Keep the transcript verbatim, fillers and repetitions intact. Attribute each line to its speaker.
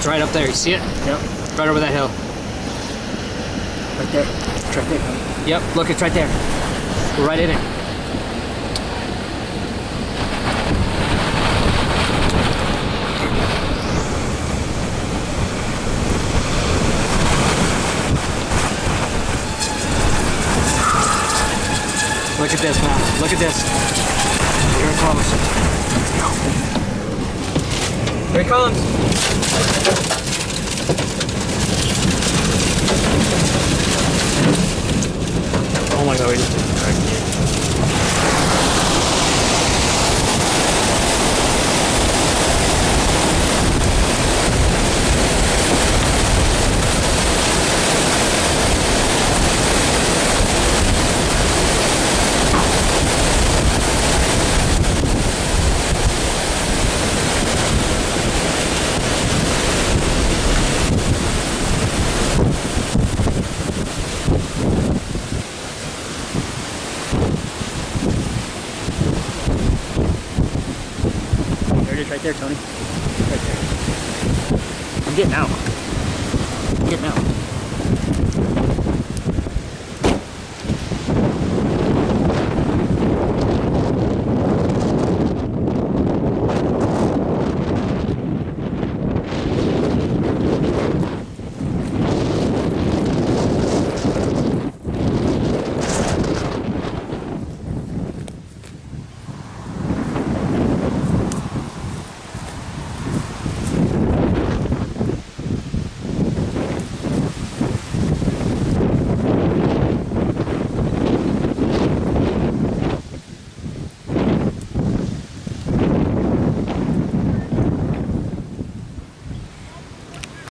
Speaker 1: right up there. You see it?
Speaker 2: Yep.
Speaker 1: Right over that hill.
Speaker 2: Right there. It's right there, honey.
Speaker 1: Yep, look, it's right there. We're right in it. Look at this, man. Look at this. Here it comes. Here it comes. Oh my god, we just did it right here.
Speaker 2: Right there, Tony. Right there. I'm getting out. I'm getting out.